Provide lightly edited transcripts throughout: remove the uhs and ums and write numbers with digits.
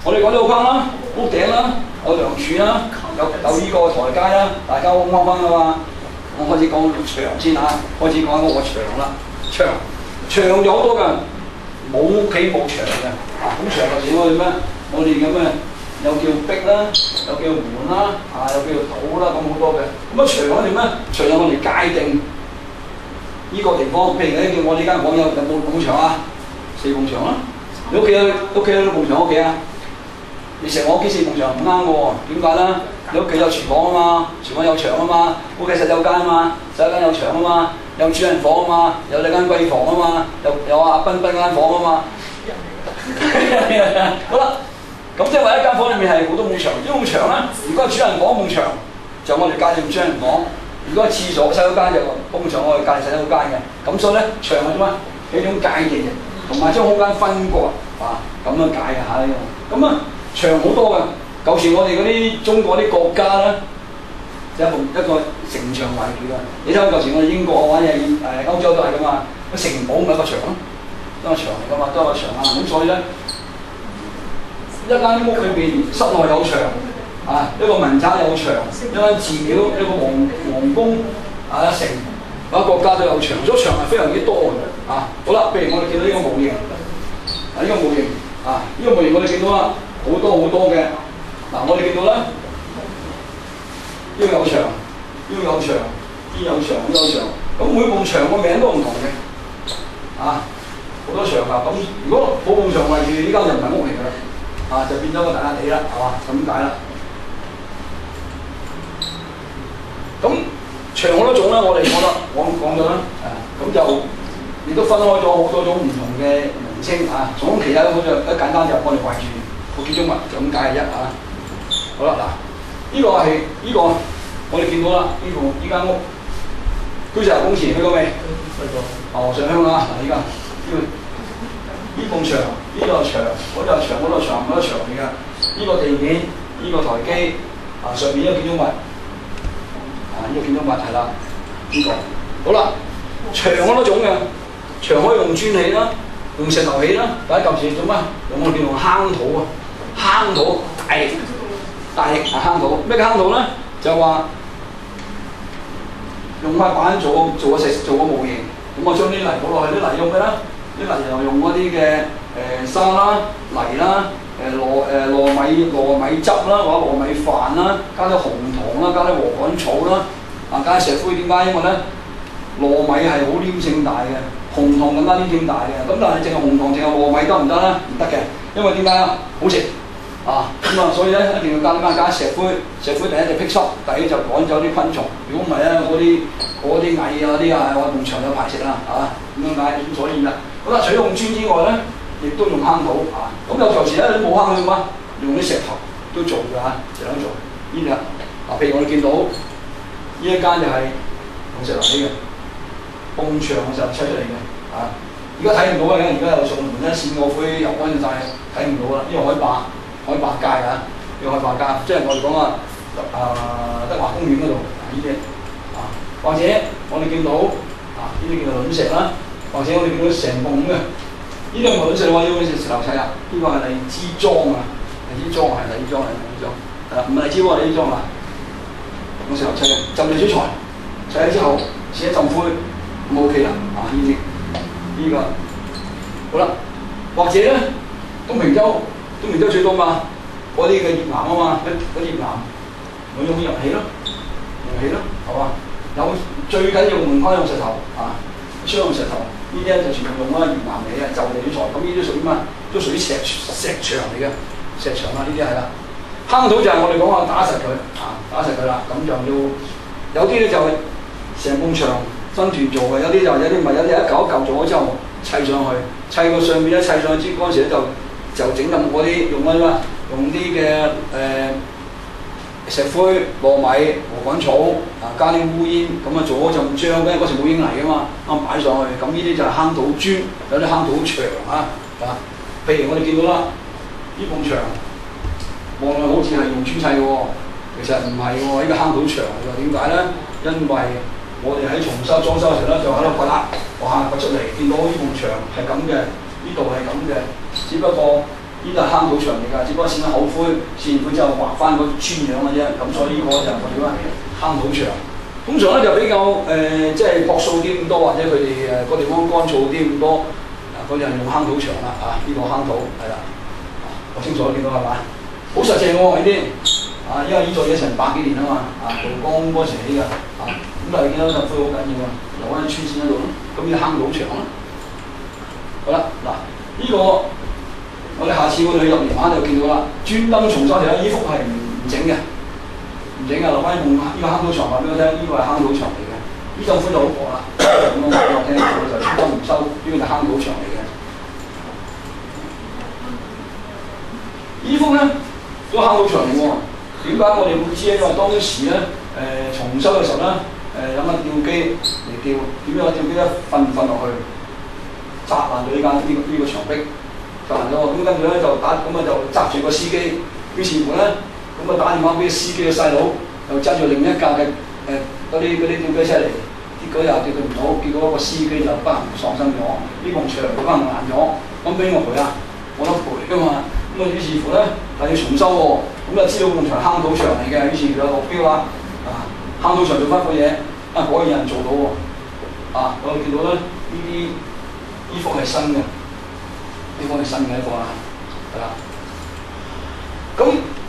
我哋講咗個框啦，屋頂啦，有梁柱啦，有呢個台階啦，大家好啱翻噶嘛。我開始講牆先嚇，開始講嗰個牆啦。牆有好多㗎，冇屋企冇牆嘅。咁牆就似我哋咩？我哋咁嘅又叫壁啦，又叫門啦，又叫土啦，咁好多嘅。咁牆我哋咩？牆有我哋界定呢個地方。譬如咧，叫我哋間房有冇牆啊？4埲牆啦。你屋企有幾多埲牆？屋企啊？你成我屋企4埲牆唔啱嘅喎，點解咧？你屋企有廚房啊嘛，廚房有牆啊嘛，屋企洗手間啊嘛，洗手間有牆啊嘛，有主人房啊嘛，有你間貴房啊嘛，有阿彬彬間房啊嘛。好啦，咁即係話一間房裏面係好多埲牆，呢埲牆咧，如果係主人房埲牆，就我哋界定主人房；如果係廁所洗手間就埲牆，我哋界定洗手間嘅。咁所以咧，牆係點啊？係一種界定，同埋將空間分割咁樣解嘅嚇呢個。咁啊，牆好多㗎。舊時我哋嗰啲中國啲國家咧，就一個城牆圍住㗎。你睇下舊時我哋英國或者歐洲都係㗎嘛，個城堡咪一個牆咯，都係牆嚟㗎嘛，都係個牆啊。咁所以咧，一間屋裏邊室內有牆一個民宅有牆，一間寺廟、一個皇宮一城，一個國家都有牆，所以牆係非常之多嘅好啦，譬如我哋見到呢個模型，呢個模型呢個模型我哋見到啦，好多嘅。我哋見到啦，呢個有牆，呢個有牆，呢有牆，呢有牆。咁每埲牆個名都唔同嘅，好多牆啊。咁如果冇埲牆圍住，呢間就唔係屋嚟㗎啦，就變咗個大笪地啦，係嘛？咁解啦。咁牆好多種啦，我哋覺得講咗啦，咁就亦都分開咗好多種唔同嘅名稱總其他好似一簡單就我哋圍住個建築物就咁解嘅啫好啦，呢個係呢個我哋見到啦，呢間屋居住人工前去過未？去過。上香啦，依家呢埲牆，呢個牆，嗰度牆，嗰度牆，嗰度牆嚟㗎。呢個地面，呢個台基上面呢個建築物，呢個建築物係啦，呢個。好啦，牆好多種嘅，牆可以用磚起啦，用石頭起啦，或者舊時做乜？我哋用坑土坑土大力坑土，咩坑土咧？就話用塊板做個模型，咁我將啲泥倒落去，啲泥用咩咧？啲泥又用嗰啲嘅沙啦、泥啦、糯米汁啦，或者糯米飯啦，加啲紅糖啦，加啲禾稈草啦，加啲石灰。點解？因為咧糯米係好黏性大嘅，紅糖更加黏性大嘅。咁但係淨係紅糖淨係糯米得唔得咧？唔得嘅，因為點解啊？好食。所以咧一定要加石灰，石灰第一就辟濕，第二就趕走啲昆蟲。如果唔係咧，嗰啲蟻我埲牆有排泄啦，咁樣解。咁所以啦，好啦，除咗用磚之外咧，亦都用坑土咁有舊時咧你冇坑土嘛，用啲石頭都做㗎石頭做。呢啲譬如我哋見到呢一間就係用石頭起嘅，埲牆嘅時候砌出嚟嘅而家睇唔到嘅，而家有上門咧線個灰油乾晒，睇唔到啦。呢個海壩街呢個海壩街，即係我哋講德華公園嗰度呢啲或者我哋見到呢啲叫做卵石啦，或者我哋見到成棟嘅呢啲唔係卵石嘅話，呢個係石頭砌啊，呢個係荔枝樁荔枝樁係荔枝樁唔係荔枝喎，荔枝樁用石頭砌嘅，浸住水材砌咗之後，試一浸灰咁 OK 啦呢個好啦，或者咧東平洲最多嘛，嗰啲嘅葉岩嘛，嗰葉岩我用入起咯，係嘛？有最緊要門框用石頭雙用石頭，呢啲就全部用葉岩嚟嘅，就地取材。咁呢啲屬於乜？都屬於石牆嚟嘅，石牆呢啲係啦。坑土就係我哋講打實佢啦，咁就要有啲咧就係成埲牆分段做嘅，有啲唔係，有啲一嚿一嚿做咗之後砌上去，砌個上面咧砌上去嗰陣時咧就整咁嗰啲用啲嘅石灰、糯米、禾稈草加啲烏煙咁做咗陣漿，因為嗰時冇英泥㗎嘛，擺上去，咁呢啲就係坑土磚，有啲坑土牆譬如我哋見到啦，呢埲牆望落好似係用磚砌嘅喎，其實唔係喎，呢個坑土牆嚟㗎。點解咧？因為我哋喺重修裝修嘅時候咧，就喺度掘出嚟，見到呢埲牆係咁嘅，呢度係咁嘅，只不過呢度係坑土牆嚟㗎，只不過剪咗口灰，剪完灰之後畫翻個磚樣嘅啫。咁所以呢個就我哋話坑土牆。通常咧就比較即係樸素啲咁多，或者佢哋個地方乾燥啲咁多，佢哋係用坑土牆啦啊！呢、個坑土係啦，好清楚見到係嘛？好實淨喎呢啲啊，因為呢座嘢成百幾年啊嘛啊，道光嗰時起㗎啊，咁但係見到就灰好緊要啊，留翻啲穿線喺度咯。咁呢坑土牆啦，好啦嗱，呢、個我哋下次我哋去入年晚就見到啦，專登重修條衣服係唔整嘅。唔整啊！留翻用呢個坑土牆話俾我聽，呢、個係坑土牆嚟嘅。呢陣灰就好薄啦，咁樣話俾我聽，我就專登唔收，呢個就坑土牆嚟嘅。衣服咧都坑土牆嚟喎。點解我哋會知咧？因為當時咧重修嘅時候咧，有乜吊機嚟吊，點樣吊機咧瞓落去，砸爛咗呢個牆壁，砸爛咗。咁跟住咧就打，咁啊就揸住個司機，於是乎咧。咁啊打電話俾司機嘅細佬，又揸住另一架嘅嗰啲吊機車嚟，結果又吊佢唔到，結果個司機就不幸喪生咗，呢埲牆不幸爛咗，咁邊個賠啊？冇得賠㗎嘛，咁啊於是乎咧係要重修喎，咁啊知道埲牆坑土牆嚟嘅，於是佢就落標啦，坑土牆做翻個嘢，果然有人做到喎，我哋見到咧呢啲衣服係新嘅，呢個係新嘅一個啦，係啦，咁。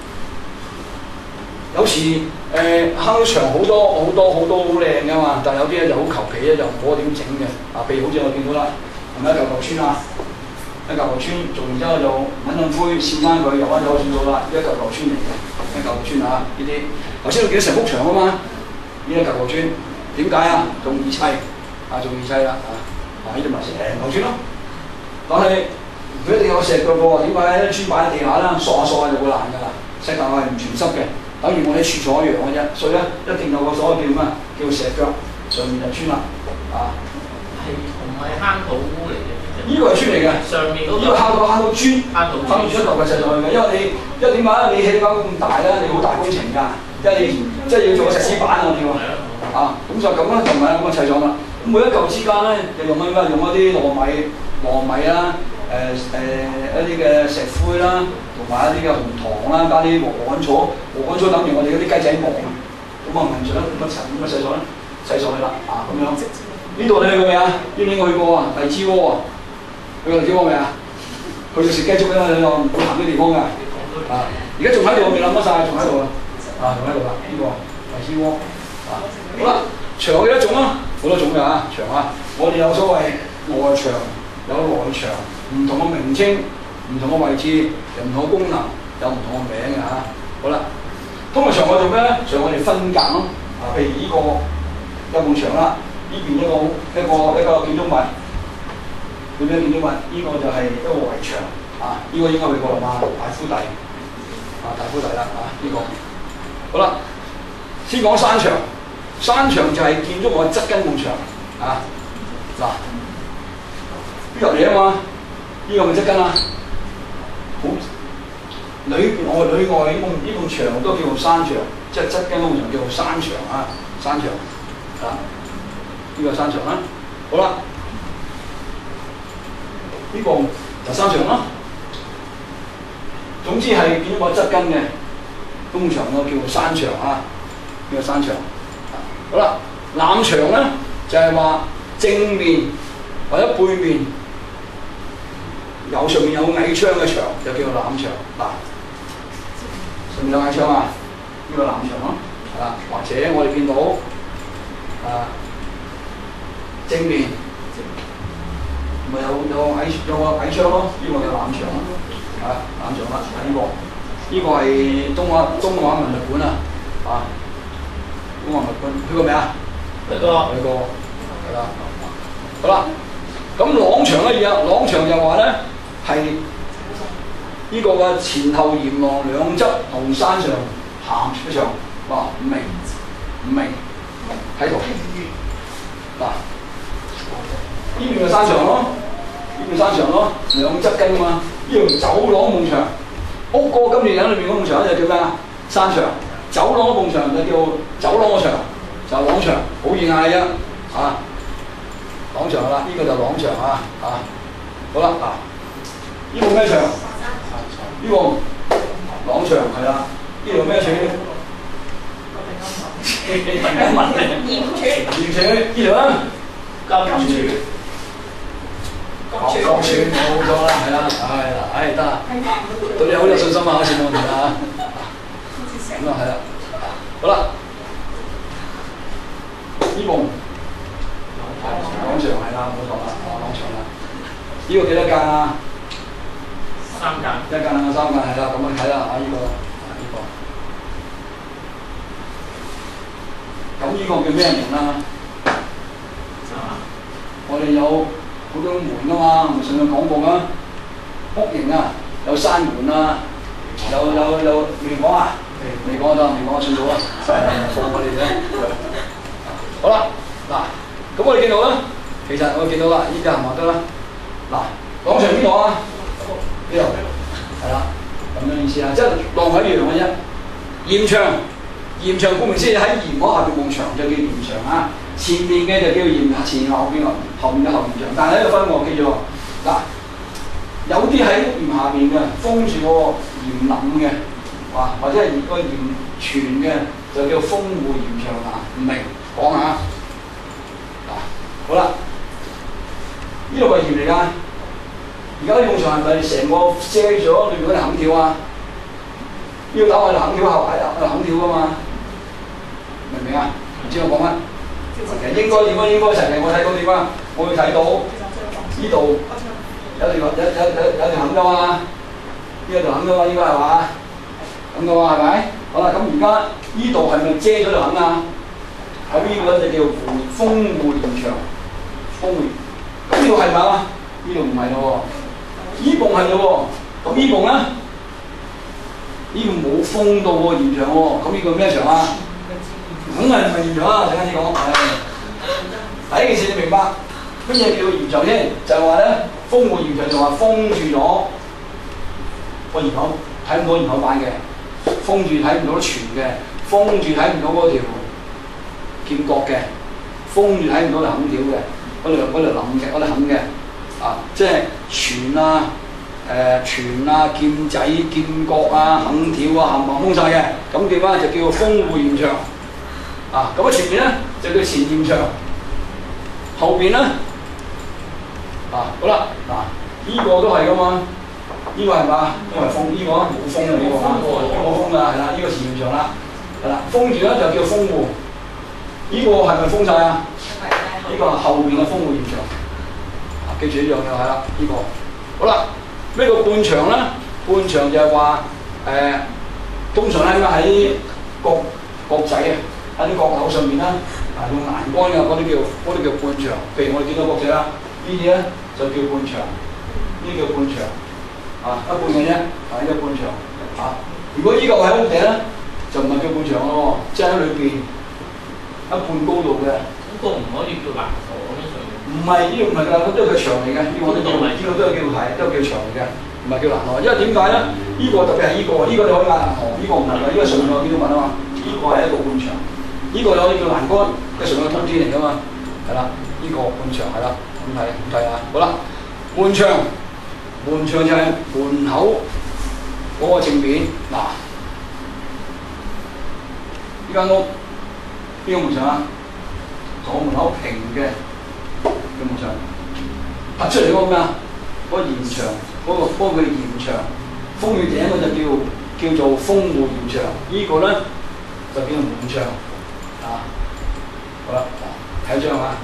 有時坑土牆好多好靚㗎嘛，但係有啲咧就好求其咧，就唔好點整嘅。譬如好似我見到啦，係咪一嚿嚿磚啊？一嚿嚿磚做完之後就揾陣灰燒翻佢，入翻就可以算到啦。一嚿嚿磚嚟嘅，一嚿嚿磚啊！呢啲頭先我見到成幅牆啊嘛，呢一嚿嚿磚點解啊？仲易砌仲易砌啦呢啲咪成嚿磚咯。但係唔一定有石腳嘅喎，點解咧？磚擺喺地下啦，索下就會爛㗎啦。石頭係唔全濕嘅。等於我哋廁所一樣嘅啫，所以咧一定有個所謂叫咩？叫石腳，上面就磚啦， 係唔係坑土嚟嘅？ 呢個係磚嚟嘅， 上面嗰個呢個坑土磚，坑土磚一嚿嘅石上去嘅，因為點解咧？你起間屋咁大咧，你好大工程㗎，因為你即係要做個石屎板我哋喎，咁就咁啦，就唔係咁嘅砌咗啦。咁每一嚿之間咧，就用乜嘢？用一啲糯米啦，一啲嘅石灰啦。同埋一啲嘅紅糖啦，加啲禾稈草，等於我哋嗰啲雞仔毛，咁啊唔想咁砌上去啦，咁樣。呢度你去過未啊？邊年我去過啊？荔枝窩啊，去過荔枝窩未啊？去到食雞粥啦，你又唔會行啲地方㗎，而家仲喺度，未諗得晒，仲喺度仲喺度啦，呢個荔枝窩，好啦，牆有幾多種啊？好多種㗎牆我哋有所謂外牆，有內牆，唔同嘅名稱。唔同嘅位置，有唔同嘅功能，有唔同嘅名嘅好啦，通常牆我做咩咧？牆我哋分隔咯。譬如呢個有埲牆啦，呢邊一個建築物，叫咩建築物？呢個就係一個圍牆呢個應該去過啦嘛，大夫第大夫第啦呢個。好啦，先講山牆。山牆就係建築物側跟埲牆呢入嚟啊嘛，呢個咪側跟啊。裏外呢埲牆都叫做山牆，即係側跟嗰埲牆叫做山牆山牆呢個山牆啦。好啦，呢個就山牆啦。總之係建築物側跟嘅埲牆咯，叫做山牆呢個山牆。好啦，攬牆咧就係話正面或者背面。上面有矮窗嘅牆就叫做攬牆上面有矮窗呢個攬牆咯，或者我哋見到正面咪有矮窗咯，呢個叫攬牆攬牆啦，呢個係東華文物館東華文物館去過未啊？去過，係啦，好啦，咁廊牆嘅嘢，廊牆就話咧。係呢個嘅前後檐廊兩側同山上銜接嘅牆，唔明喺度呢邊嘅山牆咯，兩側跟嘛，呢條走廊埲牆，屋個金蓮嶺裏邊嗰埲牆就叫咩啊？山牆，走廊嗰埲牆就叫走廊個牆，就廊牆，好易嗌啫廊牆啦，呢個就廊牆好啦呢個咩牆？ 呢個廊牆係啦，呢度咩柱？你突然間問你鹽柱， 鹽柱呢度啦， 金柱， 角柱冇錯啦，係啦，得啦，對你好有信心啊，好似冇問題啦咁啊係啦，好啦，呢棟廊牆係啦，冇錯啦，廊牆啦，呢個幾多間啊 3間， 一間兩間三間係啦，咁啊睇啦，呢個。咁呢個叫咩門啊？我哋有好多門噶嘛，我上次講過啦。屋型啊，有山門啊，有未講啊？未講得，未講算數啦。放我哋啫。好啦，嗱，咁我哋見到啦，其實我見到啦，依家係咪得啦？嗱，廣場邊度啊？呢度係啦，咁樣意思啊，即係當係一樣嘅啫。鹽牆。鹽牆顧名思義喺鹽嗰下邊埲牆就叫鹽牆啊，前面嘅就叫鹽前後邊後面嘅後鹽牆，但係呢個分我記住嗱，有啲喺鹽下邊嘅封住個鹽冧嘅，或者係個鹽泉嘅就叫封戶鹽牆啊，唔明講下嗱，好啦，呢度係鹽嚟㗎，而家呢埲牆係咪成個遮咗裏邊嗰條冚條啊？要打我哋肯跳後喺度肯跳噶嘛，明唔明啊？唔知我講乜？其實應該點啊？應該成日我睇到點啊？我會睇到呢度有條肯噶嘛，呢條肯噶嘛，應該係嘛？咁嘅話係咪？好啦，咁而家呢度係咪遮咗條肯啊？咁呢個就叫封戶鹽牆，封戶。咁呢度係咪啊？呢度唔係咯喎，呢埲係咯喎，咁呢埲咧？呢個冇封到喎鹽牆喎，咁呢個咩牆啊？梗係唔係鹽牆啊？陣間先講。第一件事你明白乜嘢叫鹽牆先？就係話咧，封戶鹽牆就話封住咗個鹽口，睇唔到鹽口板嘅，封住睇唔到泉嘅，封住睇唔到嗰條劍角嘅，封住睇唔到條肯條嘅，嗰條冧嘅，嗰條肯嘅，即係泉啊！泉啊、劍仔、劍角啊、肯條啊，冚唪唥封晒嘅，咁叫咩？就叫封戶鹽牆。咁前面咧就叫前鹽牆，後邊咧好啦，呢個都係噶嘛，呢個係嘛？呢個係封，呢個冇封嘅呢個冇封㗎，係啦，呢個前鹽牆啦，係啦，封住咧就叫封戶。呢個係咪封晒啊？呢個係後邊嘅封戶鹽牆。記住一樣嘢係啦，呢個好啦。咩叫半牆咧？半牆就係話通常咧喺角仔啊，喺啲角樓上面啦，用欄杆嘅嗰啲叫半牆。譬如我哋見到角仔啦，呢啲咧就叫半牆，呢叫半牆一半嘅啫，呢個半牆如果依個喺屋頂咧，就唔係叫半牆咯，即係喺裏邊一半高度嘅。 嗰個唔可以叫欄河咁樣上。 唔係，呢個唔係㗎，都係佢牆嚟嘅。呢個都叫牆嚟嘅，唔係叫欄河。因為點解咧？呢個特別係呢個你可以嗌欄河，呢個唔係㗎，因為上面有幾多物啊嘛。呢個係一個半牆，呢個有可以叫欄杆，即係上面有通天嚟㗎嘛。係啦，呢個半牆係啦，咁睇啊。好啦，門牆就係門口嗰個正面嗱。呢間屋邊個門牆啊？個門口平嘅。門牆突出嚟嗰個咩啊？嗰個鹽牆，嗰個叫鹽牆，封住頂嗰就叫做封戶鹽牆。呢個咧就叫門牆好啦，睇張啊。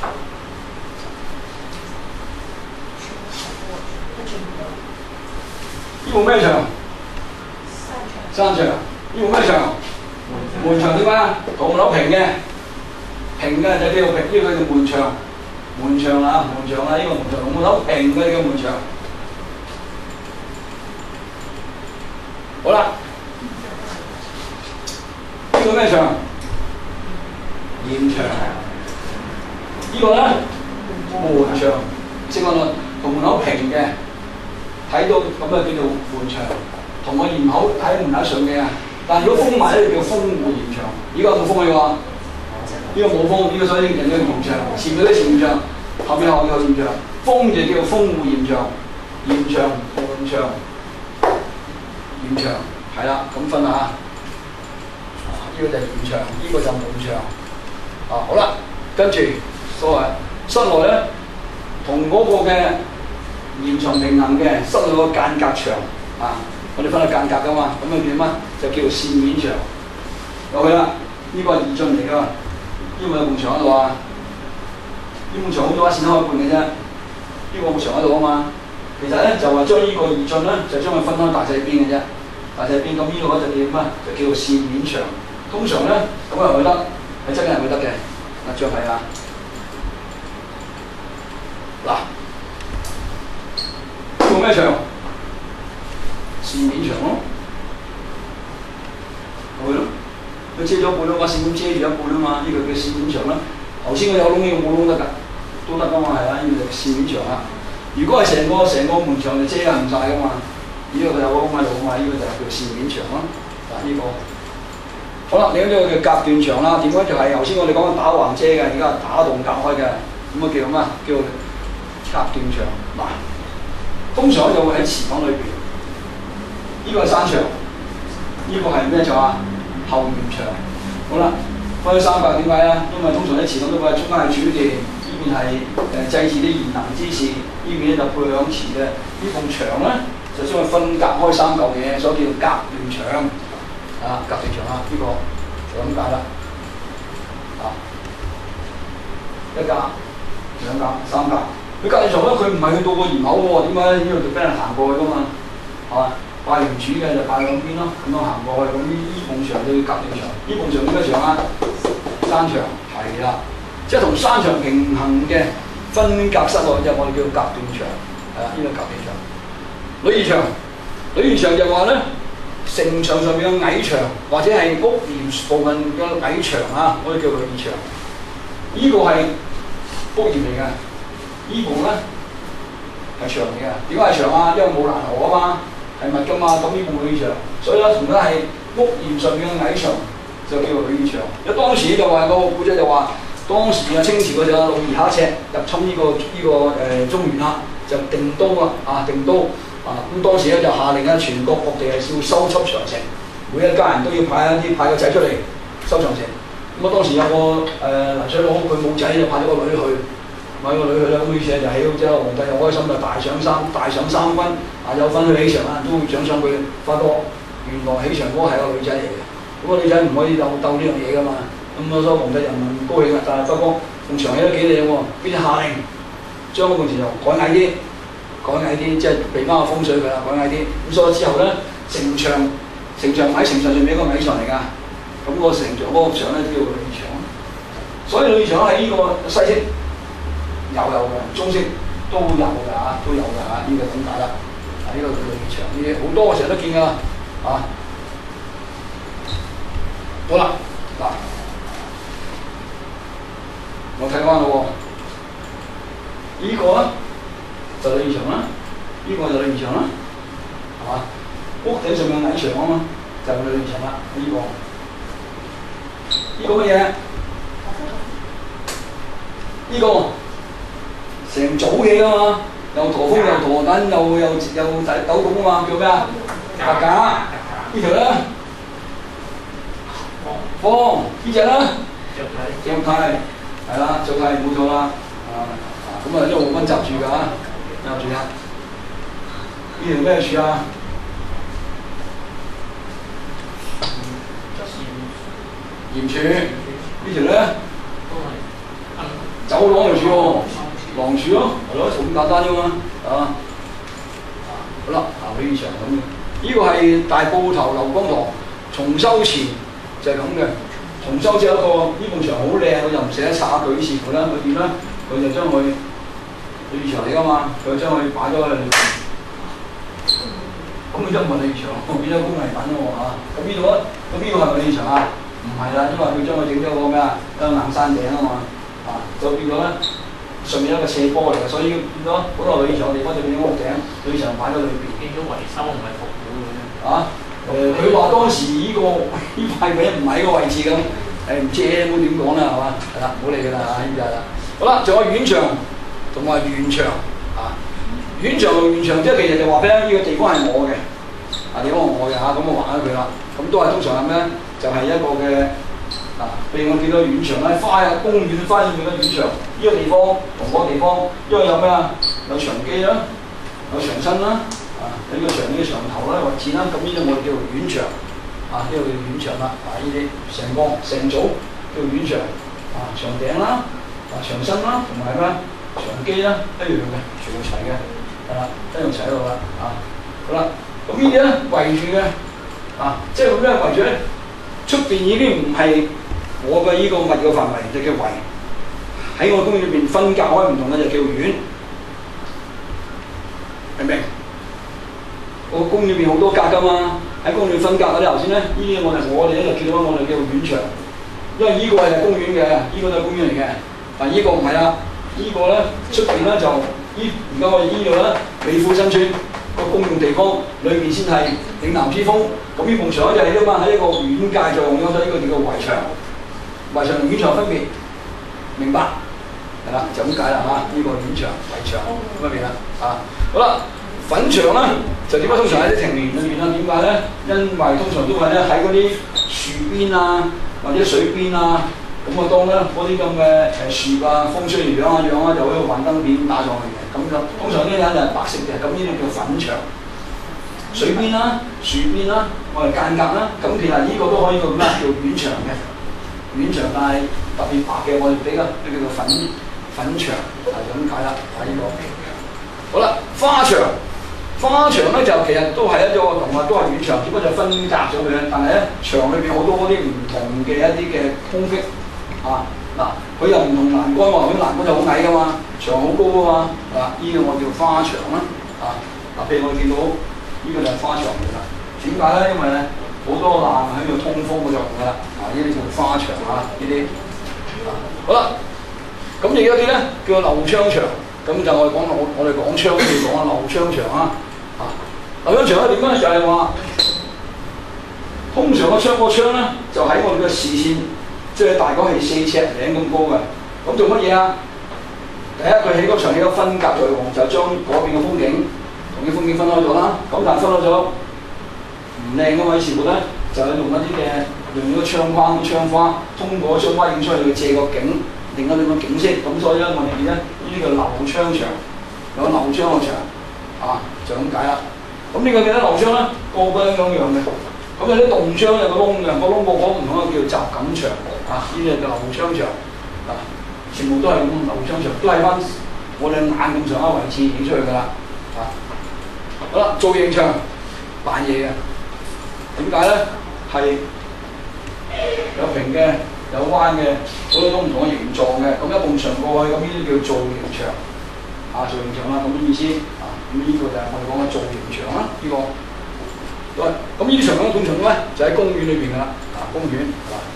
呢個咩牆？山牆。呢個咩牆？門牆點啊？個門口平嘅就叫平，呢個叫門牆。門牆啊，呢個門牆，門口平嘅呢個門牆。好啦，呢個咩牆？鹽牆。呢個咧門牆，正話同門口平嘅，睇到咁就叫做門牆，同個鹽口睇門口上嘅啊。但係如果封埋咧，就叫封戶鹽牆。呢個有冇封嘅喎？呢個冇封，呢個所以人叫鹽牆，前面嗰啲前鹽牆，後面有鹽牆，封就叫封戶鹽牆，鹽牆、門牆、 硯牆係啦，咁分下。呢個就係硯牆，呢個就門牆。好啦，跟住所謂室內咧，同嗰個嘅硯牆平衡嘅室內個間隔牆我哋分咗間隔噶嘛，咁叫乜？就叫做線面牆。有去啦，呢個係二進嚟㗎，呢個有埲牆喺度啊。呢埲牆好多一線開半嘅啫，呢個埲牆喺度啊嘛。其實咧就話將呢個二進咧，就將佢分開大細邊嘅啫。大細邊咁呢個就叫乜？就叫做線面牆。通常咧咁又去得，喺側邊係去得嘅。張係啊，嗱，呢個咩牆？線面牆咯，係咯，佢遮咗一半咯，把線咁遮住一半啊嘛，呢個叫線面牆啦。頭先嗰有窿呢個冇窿得㗎，都得㗎嘛，係啊，呢個就線面牆啦。如果係成個門牆就遮唔晒㗎嘛，呢個有個窿喺度啊嘛，呢個就係叫線面牆咯。嗱，呢個。好啦，另一個叫隔斷牆啦，點解就係頭先我哋講嘅打橫遮嘅，而家打洞隔開嘅，咁叫乜？叫隔斷牆。嗱，通常就會喺祠堂裏邊，呢個係山牆，呢個係咩牆啊？後檐牆。好啦，分咗三格點解咧？因為通常喺祠堂都會中間係主殿，呢邊係祭祀啲賢能之士，呢邊咧就配享祠嘅。呢埲牆咧就將佢分隔開三嚿嘢，所以叫隔斷牆。隔斷牆呢個就咁解啦。一格、兩格、三格。佢隔斷牆咧，佢唔係去到個檐口喎，點解？呢度就俾人行過去㗎嘛，係嘛？拜完主嘅就拜兩邊咯，咁樣行過去。咁呢埲牆就叫隔斷牆。呢埲牆點解牆啊？山牆係啦，即係同山牆平衡嘅分隔室內，就我哋叫隔斷牆。係啦，呢個隔斷牆。女兒牆，女兒牆就話咧。城牆上面嘅矮牆，或者係屋檐部分嘅矮牆我哋叫女兒牆。呢個係屋檐嚟嘅，呢部咧係牆嚟嘅。點解係牆啊？因為冇欄河啊嘛，係密㗎嘛。咁呢部女兒牆，所以咧同樣係屋檐上面嘅矮牆就叫做女兒牆。因為當時就話個古仔就話，當時清朝嗰陣努爾哈赤入侵呢個中原啦，就定都定都。咁當時咧就下令全國各地係要修葺長城，每一家人都要派個仔出嚟修長城。咁當時有個黎水佬，佢冇仔就派咗個女去，派個女去啦。咁於是就起好之後，皇帝又開心就大賞三軍，有份去起牆都會獎賞佢。發覺原來起牆嗰個係個女仔嚟嘅，咁個女仔唔可以鬥呢樣嘢㗎嘛。咁所以皇帝又唔高興啦，但係發覺埲牆起得幾靚喎，於是下令將嗰埲牆改矮啲。改矮啲，即係避翻個風水佢啦，改矮啲。咁所以之後咧，城牆喺城牆上面一個矮牆嚟㗎。咁個城牆嗰個牆咧叫女兒牆。所以女兒牆喺呢個西式有嘅，中式都有㗎都有㗎呢個咁解啦。呢個叫女兒牆，呢啲好多我成日都見㗎好啦，嗱，我睇翻咯喎，呢個咧。就女兒牆啦，呢個就女兒牆啦，係嘛？屋頂上面矮牆啊嘛，就係女兒牆啦。呢個乜嘢？呢個成組嘢㗎嘛，又駝峰又駝躉又斗拱啊嘛，叫咩啊？白架。呢條咧，方呢隻啦，腳梯係啦，腳梯冇錯啦。咁啊，一路溫習住㗎入住啦！呢條咩柱啊？鹽柱。呢條咧？走廊條柱喎，廊柱咯，係咯，就咁簡單啫嘛，好啦，女兒牆咁嘅。呢個係大埔頭劉光堂重修前就係咁嘅。重修之後呢埲牆好靚，佢又唔捨得拆下佢，於是乎咧，佢點咧？佢就將佢女兒牆嚟㗎嘛，佢將佢擺咗去，咁佢就唔係女兒牆，變咗工藝品喎嚇。咁呢度咧，咁呢個係咪女兒牆啊？唔係啦，因為佢將佢整咗個咩啊？一個硬山頂啊嘛，就變咗咧上面一個斜坡嚟嘅，所以變咗嗰個女兒牆嘅地方就變咗屋頂，女兒牆擺咗裏邊。變咗維修唔係復古嘅啫。佢話當時呢塊位唔喺個位置咁，唔知冇點講啦，係嘛？係啦，唔好理佢啦嚇，呢就係啦。好啦，仲有院牆同埋圓牆院牆同圓牆即係其實就話俾你聽，呢個地方係我嘅， 地方外嘅嚇，咁我還咗佢啦。咁都係通常係咩咧？就係、一個嘅譬如我見到遠場咧，公園花園嘅遠場，呢、個地方同嗰個地方，因為有咩啊？有長機啦，有長身啦，有呢個長呢個長頭啦，或剪啦，咁呢啲我哋叫做遠場，呢個叫遠場啦，呢啲成組叫遠場，長頂啦，長身啦，同埋咩長機啦，一樣嘅，全部齊嘅，係啦，一樣齊喺度啦，好啦，咁呢啲咧圍住嘅，即係咁樣圍住咧，出邊已經唔係我嘅呢個物嘅範圍，就叫圍。喺我公園裏邊分隔開唔同嘅就叫院，明唔明？個公園裏邊好多格㗎嘛，喺公園分隔嗰啲頭先咧，呢啲我哋咧就見到我哋叫院場，因為呢個係公園嘅，呢個都係公園嚟嘅。但呢個唔係啦，呢個咧出邊咧就而家我哋呢度咧美孚新村個公用地方裏邊先係嶺南之風。咁呢埲牆咧就係因為喺一個院界作用咗，所以呢個叫做圍牆。圍牆同院牆分別，明白？係啦，就咁解啦嚇。呢個院牆、圍牆分別啦好啦，粉牆咧就點解通常喺啲庭園裏邊啦？點解咧？因為通常都係咧喺嗰啲樹邊或者水邊咁當咧嗰啲咁嘅樹風吹嚟養就好似幻燈片打上去嘅。咁就通常呢啲就係白色嘅，咁呢啲叫粉牆。水邊樹邊我哋間隔啦。咁其實呢個都可以叫咩？叫院牆嘅。院牆但係特別白嘅，我哋比較叫做粉牆，係咁解啦。呢個好啦，花牆咧就其實都係一個同都係院牆，只不過就分隔咗佢。但係咧牆裏邊好多嗰啲唔同嘅一啲嘅空隙佢又唔同欄杆喎，佢欄杆就好矮噶嘛，牆好高噶嘛，呢個我叫花牆啦。譬如我見到呢個就係花牆嚟啦。點解咧？因為咧好多欄喺度通風嘅作用㗎啦。呢啲叫花牆呢啲。好啦，咁亦有啲咧叫漏窗牆。咁就我哋講窗，要講下漏窗牆漏窗牆咧點咧？就係話通常個窗咧就喺我哋嘅視線，即係大概係4尺零咁高嘅。咁做乜嘢啊？第一，佢起個牆起個分隔作用，就將嗰邊嘅風景同啲風景分開咗啦。咁但係分開咗唔靚嘅位置咧，就係用呢個窗框、窗花，通過窗花影出去，借個景，另一種嘅景色。咁所以咧，我哋見咧呢啲叫漏窗牆，有漏窗嘅牆就咁解啦。咁呢個嘅漏窗咧，個個一樣嘅。咁有啲洞窗有個窿嘅，個窿個唔同嘅叫雜錦牆呢啲叫漏窗牆全部都係咁漏窗牆，都係翻我哋眼咁上下位置影出去㗎啦好啦，造型牆扮嘢嘅，點解咧？係有平嘅，有彎嘅，好多唔同嘅形狀嘅。咁一埲牆過去，咁呢啲叫造型牆造型牆啦，咁嘅意思咁呢個就係我哋講嘅造型牆啦。呢個咁呢啲牆咧，通常咧就喺公園裏邊㗎啦。公園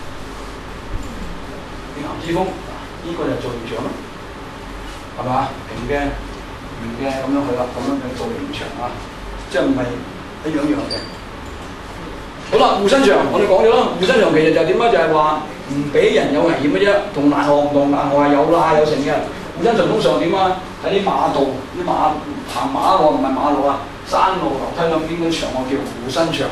嶺南之風呢個就係造型牆啦，係嘛？平嘅、圓嘅咁樣去啦，咁樣嘅造型牆即係唔係一樣嘅。好啦，護身牆我哋講咗啦，護身牆其實就點咧？就係話唔俾人有危險嘅啫，同欄河唔同，欄河係有罅有成嘅。護身牆通常點喺啲馬道、啲行馬路唔係馬路山路樓梯兩邊嗰啲牆我叫護身牆。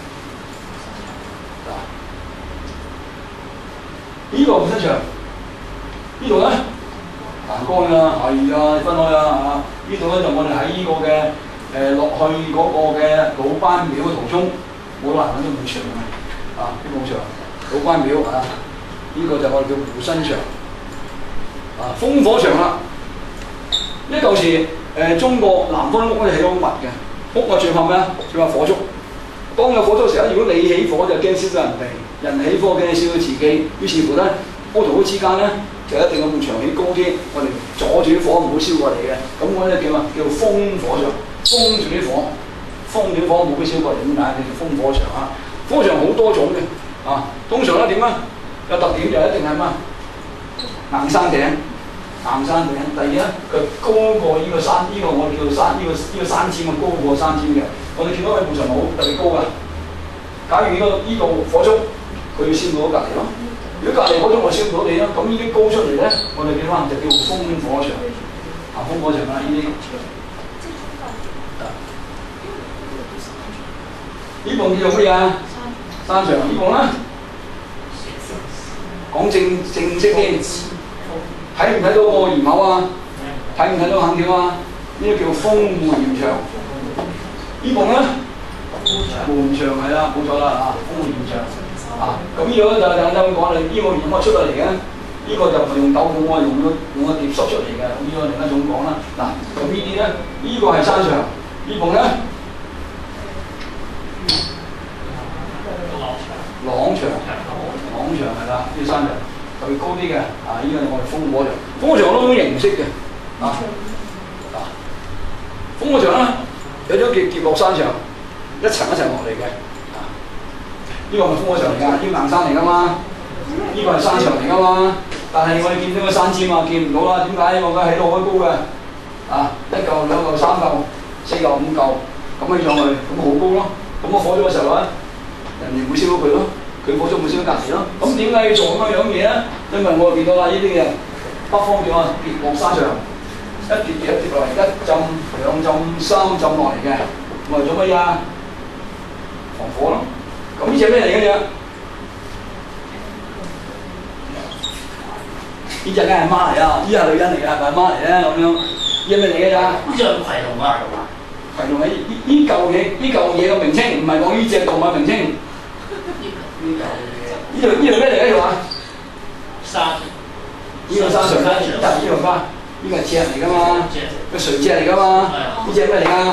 呢個護身牆，呢度咧欄杆係分開呢度咧就我哋喺呢個嘅落去嗰個嘅老班廟嘅途中。冇欄杆都冇牆嘅，呢埲牆老關廟呢個就我哋叫護身牆烽火牆啦。一舊時中國南方屋咧起得好密嘅，屋最怕咩啊？最怕火燭。當有火燭嘅時候，如果你起火就驚燒到人哋，人起火驚燒到自己。於是乎咧，屋同屋之間咧就一定要埲牆起高啲，我哋阻住啲火唔好燒過嚟嘅。咁我哋叫烽火牆，封住啲火。風點火冇俾燒過嚟，點解？叫烽火牆烽火牆好多種嘅通常咧點有特點就一定係咩？硬山頂。第二咧，佢高過呢個山，呢個我哋叫做山，呢個山尖高過山尖嘅。我哋見到佢埲牆好特別高㗎。假如呢個火燭，佢要燒到隔離咯。如果隔離火燭我燒唔到你啦，咁呢啲高出嚟咧，我哋叫翻就叫烽火牆。烽火牆呢啲。 呢埲叫做乜嘢啊？山牆。呢埲咧講正式啲，睇唔睇到個檐口啊？睇唔睇到橫條啊？呢個叫封門牆。呢埲咧門牆係啦，冇錯啦啊，封門牆啊。咁呢個就簡單講，你呢個檐可出嚟嘅，呢個就唔係用斗拱啊，用個碟塞出嚟嘅。咁呢個另一種講啦。嗱，咁呢啲咧，呢個係山牆，呢埲咧廊牆係啦，呢個山牆特別高啲嘅啊。呢個我哋風火牆，風火牆好多種形式嘅啊。風火牆咧有種叫結落山牆，一層一層落嚟嘅啊。呢個唔係風火牆嚟㗎，呢個硬山嚟㗎嘛。呢個係山牆嚟㗎嘛。但係我哋見到個山尖啊，見唔到啦。點解？因為佢起到好高嘅啊，一嚿、兩嚿、三嚿、四嚿、五嚿咁起上去，咁好高咯。咁我火咗嘅時候咧，人哋會燒到佢咯，佢火咗會燒到隔離咯。咁點解要做咁樣嘢咧？因為我見到啦，呢啲嘅北方叫啊結落山牆，一疊落嚟，一浸、兩浸、三浸落嚟嘅，為咗乜嘢啊？防火咯。咁呢隻咩嚟嘅啫？呢隻梗係媽嚟啊！呢係女人嚟嘅，係咪媽嚟咧？咁樣，呢係咩嚟嘅咋？ 呢隻係葵龍啊！ 葵龍係呢嚿嘢嘅名稱，唔係講呢隻動物名稱。呢度咩嚟嘅？呢度啊？ 山。 呢個山上咧，呢度花，呢個係隻嚟㗎嘛？個垂隻嚟㗎嘛？呢隻咩嚟㗎？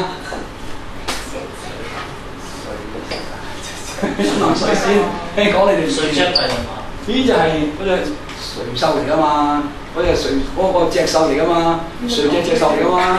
水先，講你哋水隻葵龍啊！ 呢就係嗰隻垂獸嚟㗎嘛，嗰個隻獸嚟㗎嘛，垂隻獸嚟㗎嘛。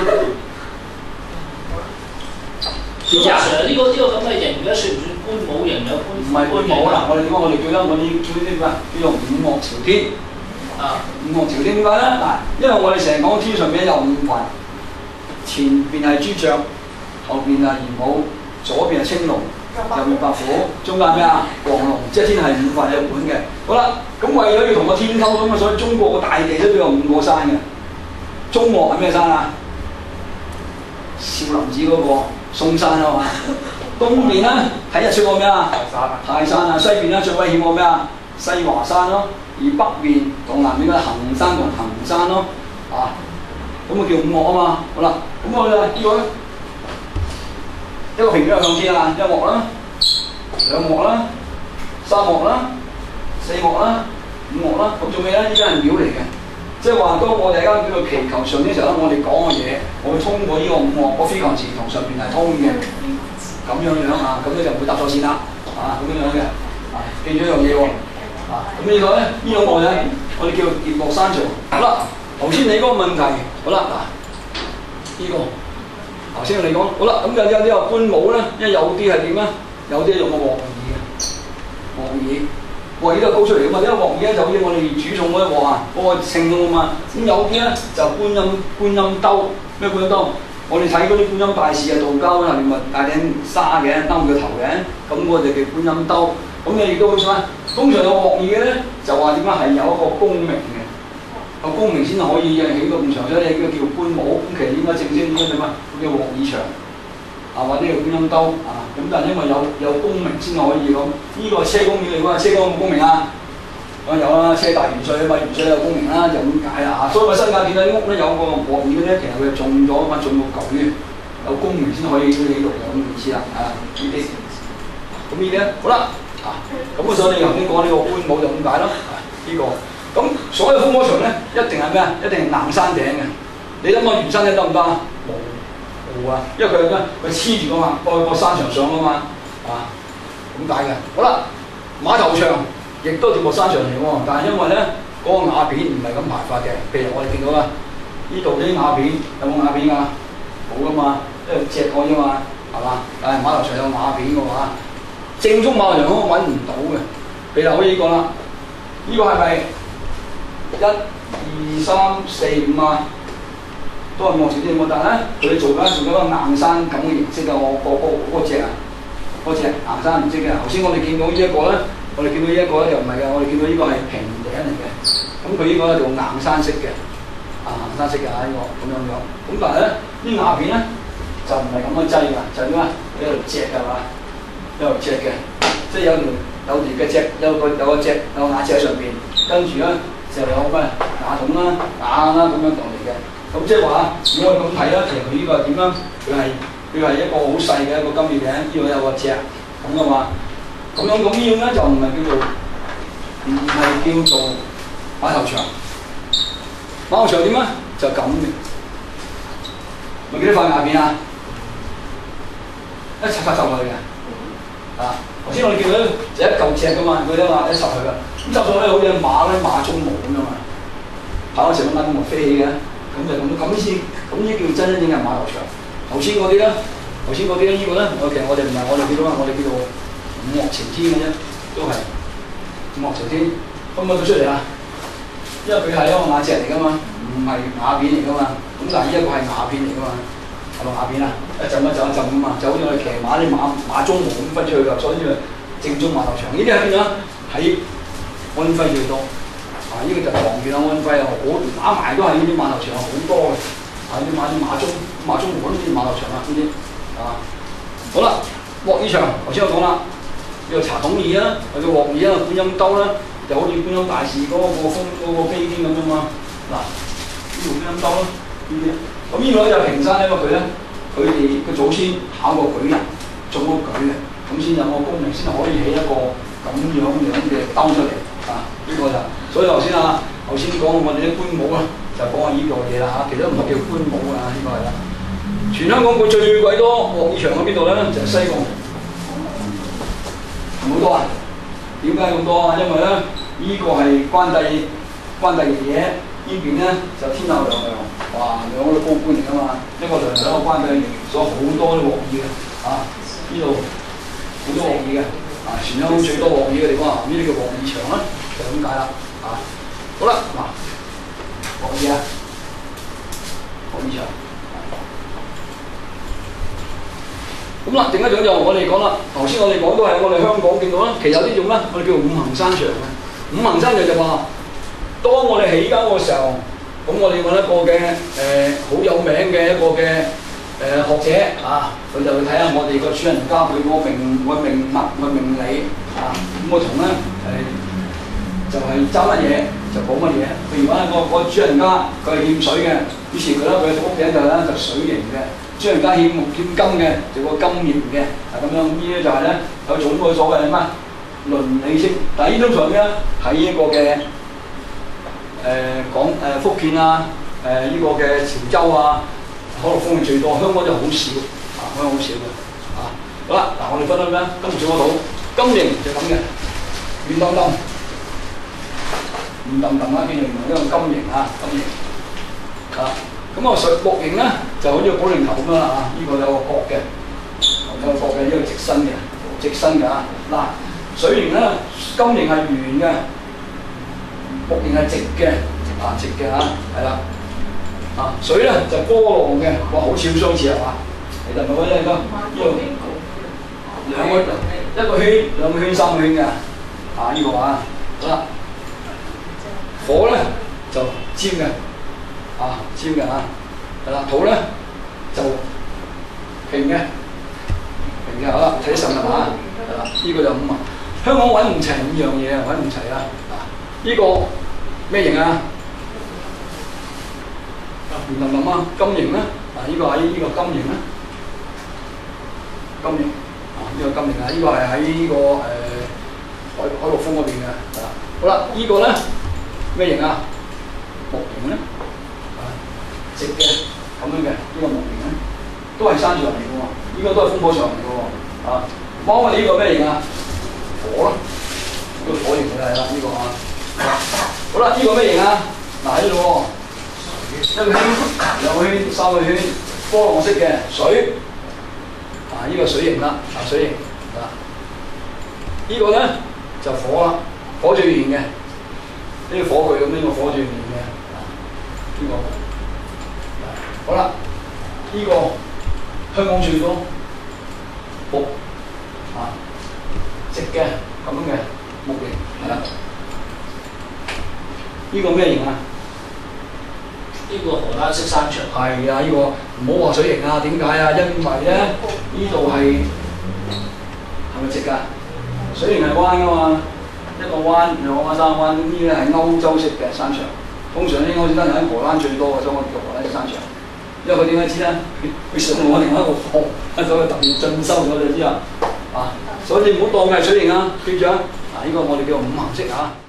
其實呢個咁嘅形咧，算唔算官帽形有官？ 唔係官帽啦，我哋點解我哋叫呢啲咩？叫做五岳朝天。 啊！ 五岳朝天點解咧？嗱，因為我哋成日講天上邊有五群，前邊係朱雀，後邊係玄武，左邊係青龍。右邊白虎，中間咩啊？黃龍，即係天係五塊有本嘅。好啦，咁為咗要同個天溝通啊，所以中國個大地都有五個山嘅。中岳係咩山啊？少林寺嗰個嵩山啊嘛。東邊咧睇日出個咩啊？泰山啊。西邊咧最危險個咩啊？西華山咯。而北邊同南邊嘅衡山同衡山咯。啊，咁啊叫五岳啊嘛。好啦，咁我哋呢個咧。一個平面向天啊，一岳啦，兩岳啦，三岳啦，四岳啦，五岳啦，咁做咩咧？呢間係廟嚟嘅，即係話當我哋而家叫做祈求上天嘅時候咧，我哋講嘅嘢，我會通過呢個五岳個飛球池同上邊係通嘅，咁樣啊，咁你就唔會搭錯線啦，啊，咁樣嘅，啊，記住一樣嘢喎，啊，咁呢個咧，呢個我咧，我哋叫結落山牆。好啦，頭先你嗰個問題，好啦，嗱，呢個。頭先你講好啦，咁有啲話官帽咧，因為有啲係點咧？有啲用個鑊耳嘅，鑊耳都係高出嚟嘅嘛。因為鑊耳咧就好似我哋煮餸嗰啲鑊啊，嗰個稱㗎嘛。咁有啲咧就觀音兜，咩觀音兜？我哋睇嗰啲觀音大士啊，道家啊，你咪戴頂沙嘅，兜佢頭嘅，咁我哋叫觀音兜。咁你亦都好似咩？通常有鑊耳嘅咧，就話點解係有一個功名嘅。個功名先可以起到咁長，所以呢個叫官帽。咁其實應該正式應該點啊？叫鑊耳牆啊，或者叫觀音兜啊。咁但係因為有功名先可以咁。呢個車公廟嚟講，車公有冇功名啊？有啦，車大元帥啊嘛，元帥有功名啦，就咁解啦嚇。所以我新界見到啲屋咧有個鑊耳咧，其實佢種咗嘛，種到舊於有功名先可以起到咁意思啦。啊，呢啲咁呢啲咧好啦啊，咁所以你頭先講呢個官帽就咁解咯。呢個。咁所有風火牆咧，一定係咩啊？一定係硬山頂嘅。你諗下圓山頂得唔得啊？冇啊，因為佢係咩？佢黐住個山牆上啊嘛，啊咁解嘅。好啦，馬頭牆亦都係個山牆嚟喎，但係因為咧嗰個瓦片唔係咁排法嘅。譬如我哋見到啦，呢度啲瓦片有冇瓦片㗎？冇㗎嘛，因為隻個啫嘛，係嘛？但係馬頭牆有瓦片嘅話，正宗馬頭牆我揾唔到嘅。譬如好似呢個啦，呢個係咪？1、2、3、4、5啊，都係望朝天喎。但係咧，佢做咗一個硬山咁嘅形式嘅，嗰隻啊，嗰隻硬山形式嘅。頭先我哋見到呢一個咧，我哋見到呢一個咧就唔係嘅，我哋見到呢個係平頂嚟嘅。咁佢呢個咧就硬山式嘅，硬山式嘅呢個咁樣樣。咁但係咧，啲瓦片咧就唔係咁樣擠㗎，就點啊？喺度隻㗎嘛， 有條脊嘅，即係有條嘅脊，有個脊有瓦脊喺上邊，跟住咧就有咩瓦筒啦、瓦啦咁樣落嚟嘅。咁即係話，如果我哋咁睇啦，其實佢呢個係點樣？佢係一個好細嘅一個金魚頸，呢度有個脊咁嘅嘛。咁樣咁呢樣咧就唔係叫做馬頭牆。馬頭牆點啊？就咁嘅。咪幾多塊瓦片啊？一插落去嘅。啊！頭先我哋見到就一嚿隻噶嘛，佢咧話一插去㗎。咁插上咧好似馬咧馬鬃毛咁樣嘛，跑嗰時個鬃毛飛起嘅，咁就咁先，咁呢叫真正嘅馬頭牆。頭先嗰啲咧，呢個咧，其實我哋唔係我哋叫做我哋叫做五岳朝天嘅啫，都係五岳朝天。可唔可以舉出嚟啊？因為佢係一個瓦脊嚟噶嘛，唔係瓦片嚟噶嘛。咁但係呢一個係瓦片嚟噶嘛，係咪瓦片啊？一浸噶嘛，就好似我哋騎馬啲馬鬃毛咁分出去㗎，所以呢個正宗馬頭牆。呢啲喺邊啊？喺安徽最多。啊！呢個就唐縣啊，安徽啊，我打埋都係呢啲馬頭牆好多嘅。啊！啲馬鬃毛嗰啲馬頭牆啊，呢啲啊。好啦，鑊耳牆頭先我講啦，叫茶桶耳啦，或者鑊耳啦、觀音兜啦，就好似觀音大士嗰個飛天咁樣嘛。嗱，呢個觀音兜啦，呢啲。咁呢個咧就平山，因為佢哋個祖先考過舉人，中咗舉嘅，咁先有個功名，先可以起一個咁樣嘅兜出嚟啊！呢、個就所以頭先講我哋啲官帽啊，就講下呢個嘢啦嚇，其實唔係叫官帽啊，呢個係啦。全香港佢最鬼多鑊耳牆喺邊度咧？就係、西貢，好多啊！點解咁多啊？因為咧，呢、個係關帝爺爺，呢邊咧就天后娘娘。哇！兩個都高官嚟㗎嘛，一個娘娘一個關帝，所以好多啲鑊耳嘅，啊！呢度好多鑊耳嘅，啊！全香港最多鑊耳嘅地方，呢啲叫鑊耳牆啦，就咁解啦，啊！好啦，嗱，鑊耳啊，鑊耳牆。咁啦，另一種就我哋講啦，頭先我哋講都係我哋香港見到啦，其實有呢種咧，我哋叫五行山牆嘅。五行山牆就話，當我哋起間嘅時候。咁我哋揾一個嘅好有名嘅一個嘅學者啊，佢就去睇下我哋個主人家佢個命物個命理啊，咁我同咧就係揸乜嘢就講乜嘢。譬如話個主人家佢係欠水嘅，於是佢屋頂就水型嘅；主人家欠木欠金嘅，就個金型嘅，咁樣呢啲就係咧有種個所謂咩倫理式。但係呢種上邊咧喺呢個嘅。福建啊，呢個嘅潮州啊，可能風氣最多，香港就好少，香港好少嘅，好啦，嗱我哋分咗咩？金木水火土，金型就咁嘅，圓揼啦，變成一個金型啊，金型，咁木型咧就好似個保齡球咁樣啦，呢個有個角嘅，呢個直身嘅嗱，水型咧，金型係圓嘅。木型係直嘅，直嘅係啦，水咧就波浪嘅，哇，好似好相似係嘛？你睇唔睇呢個？一個圈、兩個圈、三個圈嘅，呢個好啦。火咧就尖嘅，尖嘅係啦。土咧就平嘅，好啦，睇實物係啦。呢個就五行，香港揾唔齊五樣嘢，揾唔齊啊！呢個咩型啊？圓揼揼啊，金型啦。呢個喺呢個金型啦，金型呢個金型啊，呢個係喺呢個海陸豐嗰邊嘅。好啦，呢個咧咩型啊？木型咧，直嘅咁樣嘅呢個木型咧，都係山牆嚟嘅喎。呢個都係風火牆嚟嘅喎。幫我哋呢個咩型啊？火啦，呢個火型就係啦，呢個好啦，呢個咩型啊？嗱呢度喎，一個圈、兩個圈、三個圈，波浪式嘅水，呢個水型啦，水型呢個咧就火啦，火最圓嘅，呢個火炬咁，呢個火最圓嘅，呢個好啦，呢個香港最多木直嘅咁樣嘅木型係啦。呢個咩型啊？ 呢個荷蘭式山牆。 係啊，呢個唔好話水型啊，點解啊？因為咧呢度係咪咪直㗎？水形係彎㗎嘛，一個彎兩個彎三個彎，呢啲咧係歐洲式嘅山牆。通常呢歐洲山牆喺荷蘭最多嘅，所以我叫荷蘭式山牆。因為佢點解知咧？佢上我另一個課，所以特別進修咗就知啦。啊，所以唔好當係水形啊，記住啊！嗱，呢個我哋叫五行式啊。